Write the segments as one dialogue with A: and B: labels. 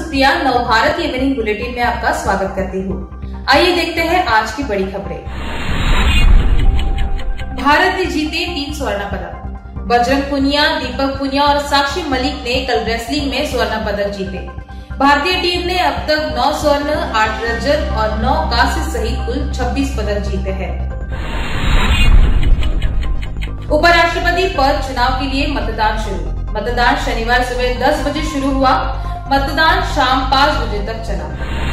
A: Supriya Navbharat evening bulletin में आपका स्वागत करती हूँ। आइए देखते हैं आज की बड़ी खबरें। भारत ने जीते 3 स्वर्ण पदक। बजरंग पुनिया, दीपक पुनिया और साक्षी मलिक ने कल रेसलिंग में स्वर्ण पदक जीते। भारतीय टीम ने अब तक 9 स्वर्ण, 8 रजत और 9 कांस्य सहित कुल 26 पदक जीते हैं। उपराष्ट्रपति पद चुनाव के लिए मतदान शुरू। मतदान शनिवार सुबह 10 बजे शुरू हुआ। मतदान शाम 5 बजे तक चला।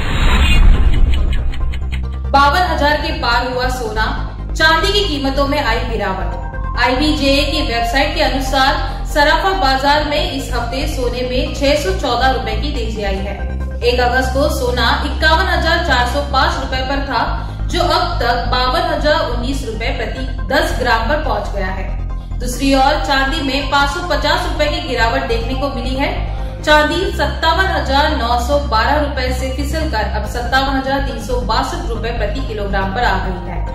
A: 52,000 के पार हुआ सोना। चांदी की कीमतों में आई गिरावट। IBJA की वेबसाइट के अनुसार सराफा बाजार में इस हफ्ते सोने में 614 रुपए की तेजी आई है। 1 अगस्त को सोना 51,405 रुपए पर था, जो अब तक 52,019 रुपए प्रति 10 ग्राम पर पहुंच गया है। दूसरी ओर चांदी में 550 रुपए की गिरावट देखने को मिली है। चांदी 57,912 रुपए से फिसलकर अब 57,362 रुपए प्रति किलोग्राम पर आ गई है।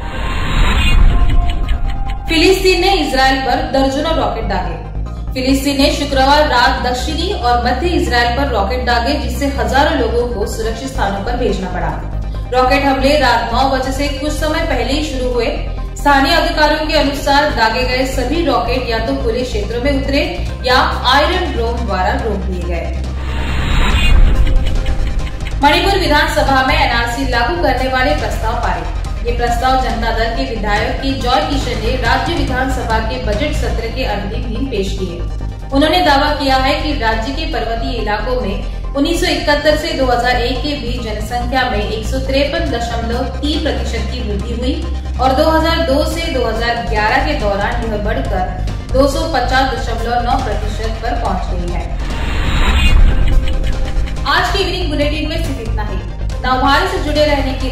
A: फिलिस्तीन ने इजराइल पर दर्जनों रॉकेट दागे। फिलिस्तीन ने शुक्रवार रात दक्षिणी और मध्य इजराइल पर रॉकेट दागे, जिससे हजारों लोगों को सुरक्षित स्थानों पर भेजना पड़ा। रॉकेट हमले रात 9 बजे से कुछ समय पहले ही शुरू हुए। स्थानीय अधिकारियों के अनुसार दागे गए सभी रॉकेट या तो खुले क्षेत्रों में उतरे या आयरन डोम द्वारा रोक दिए गए। मणिपुर विधानसभा में NRC लागू करने वाले प्रस्ताव पारित। ये प्रस्ताव जनता दल के विधायक के जॉय किशन ने राज्य विधानसभा के बजट सत्र के अंतिम दिन पेश किए। उन्होंने दावा किया है कि राज्य के पर्वतीय इलाकों में 1971 से 2001 के बीच जनसंख्या में 153.3% की वृद्धि हुई और 2002 से 2011 के दौरान यह बढ़कर 250.9% पर पहुंच गई है। आज के इवनिंग बुलेटिन में सिर्फ इतना ही। नवभारत से जुड़े रहने के